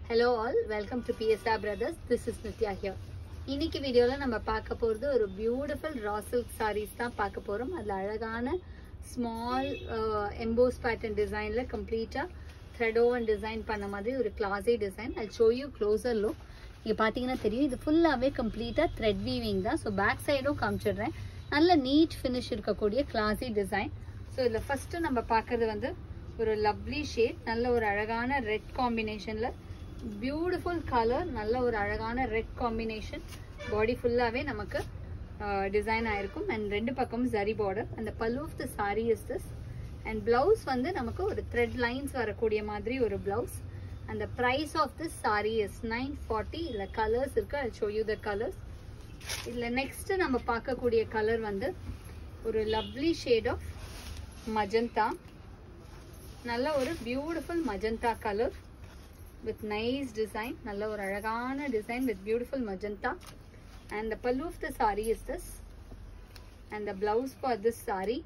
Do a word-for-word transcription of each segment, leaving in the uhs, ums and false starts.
Hello all, welcome to P S R Brothers. This is Nitya here. இன்னைக்கு வீடியோல நம்ம பார்க்க போறது ஒரு பியூட்டிஃபுல் raw silk sarees தான் பார்க்க போறோம். அதுல அழகான small uh, embossed pattern designல கம்ப்ளீட்டா thread woven design பண்ண மாதிரி ஒரு classy design. I'll show you closer look. இங்க பாத்தீங்கன்னா தெரியும் இது ஃபுல்லாவே கம்ப்ளீட்டா thread weaving தான். So back side-உம் காமிச்சிடுறேன். நல்ல neat finish இருக்கக்கூடிய classy design. So இதுல first நம்ம பார்க்கிறது வந்து ஒரு lovely shade, நல்ல ஒரு அழகான red combinationல beautiful color, நல்ல ஒரு அழகான red combination, body full-ஆவே நமக்கு design ஆயிருக்கும் and ரெண்டு பக்கமும் zari border and the pallu of the saree is this and blouse வந்து நமக்கு ஒரு thread lines வரக்கூடிய மாதிரி ஒரு blouse and the price of this saree is nine forty. இல்ல colors இருக்கு, I'll show you the colors. இல்ல next நம்ம பார்க்கக்கூடிய color வந்து ஒரு lovely shade of magenta, நல்ல ஒரு beautiful magenta color with nice design, நல்ல ஒரு அழகான design with beautiful magenta and the pallu of the saree is this and the blouse for this saree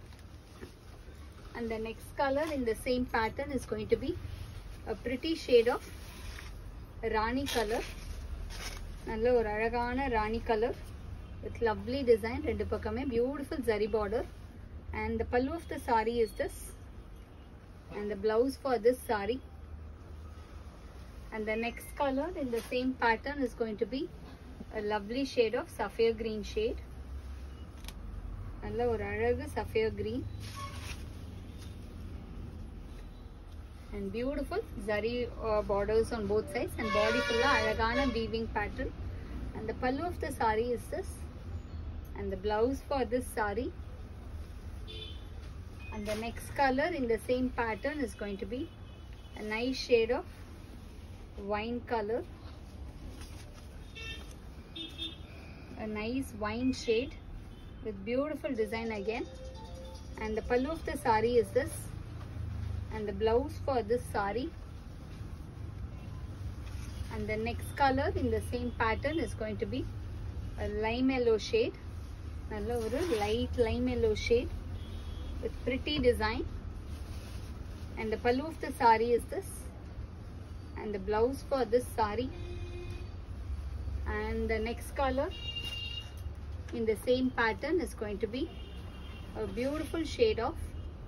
and the next color in the same pattern is going to be a pretty shade of rani color, நல்ல ஒரு அழகான rani color with lovely design, ரெண்டு பக்கமே beautiful zari border and the pallu of the saree is this and the blouse for this saree and the next color in the same pattern is going to be a lovely shade of sapphire green shade, நல்ல ஒரு அழகு sapphire green and beautiful zari uh, borders on both sides and body full அழகான weaving pattern and the pallu of the saree is this and the blouse for this saree and the next color in the same pattern is going to be a nice shade of wine color, a nice wine shade with beautiful design again and the pallu of the saree is this and the blouse for this saree and the next color in the same pattern is going to be a lime yellow shade, நல்ல ஒரு light lime yellow shade with pretty design and the pallu of the saree is this and the blouse for this saree and the next color in the same pattern is going to be a beautiful shade of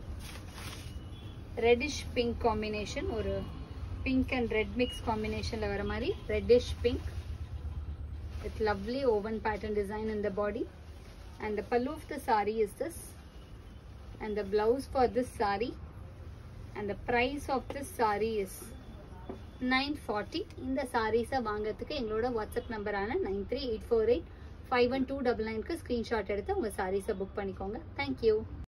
reddish pink combination or pink and red mix combination la vara mari reddish pink with lovely woven pattern design in the body and the pallu of the saree is this and the blouse for this saree and the price of this saree is nine forty. இந்த sarees வாங்குறதுக்கு எங்களோட WhatsApp நம்பரான nine three eight four eight five one two nine nine க்கு screenshot எடுத்து உங்க sarees book பண்ணிக்கோங்க. Thank you.